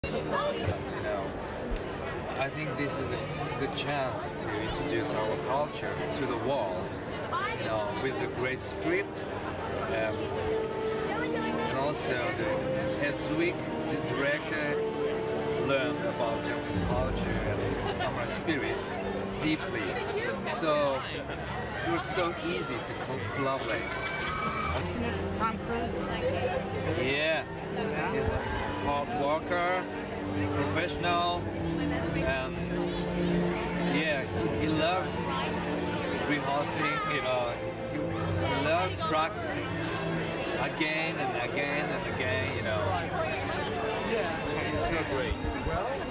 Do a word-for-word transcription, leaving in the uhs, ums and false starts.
You know, I think this is a good chance to introduce our culture to the world. You know, with a great script, um, and also the, as we, the director, learn about Japanese culture and samurai spirit deeply. So it was so easy to co- collaborate. Tom Cruise? Yeah, he's a hard worker, professional, and yeah, he, he loves rehearsing, you know, he, he loves practicing again and again and again, you know. Yeah. He's so great.